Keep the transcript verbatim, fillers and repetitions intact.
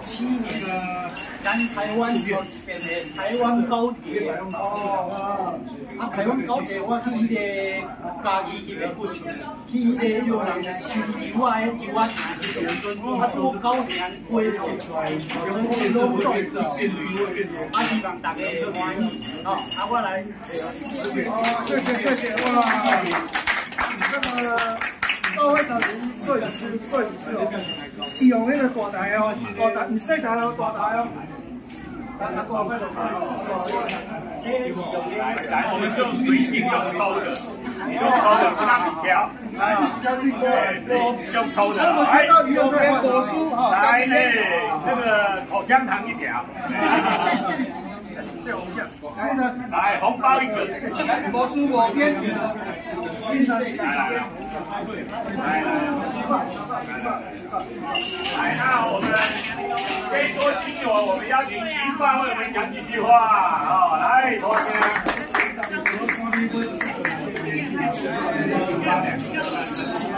七年，咱台湾就变成台湾高铁。哦啊，台湾高铁我去迄个嘉义迄个过去，去迄个迄个人收油啊，迄油啊行迄个，啊做高铁飞落出来，用迄个拢做新旅，啊希望大家都欢喜，哦，啊我来。哦，谢谢谢谢哇！那么。 各位头前摄影师，摄影师哦，利用那个大台哦，大台唔细台哦，大台哦。来， 我们就随性用抽的，用抽的不拿笔条，用抽的。来，右边果蔬哈，来哎，那个口香糖一条。来，红包一个。 果蔬我边。 来来来。 来来，来，那我们这一桌亲友，我们邀请徐爸为我们讲几句话啊！来，同学。